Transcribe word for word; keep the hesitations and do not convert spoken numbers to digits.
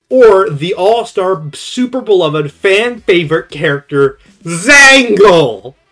or the all-star, super beloved, fan favorite character, Zangle?